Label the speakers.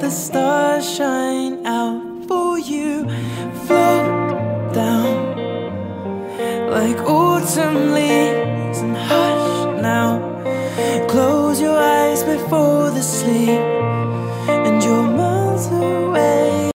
Speaker 1: the stars shine out for you. Float down like autumn leaves and hush now. Close your eyes before the sleep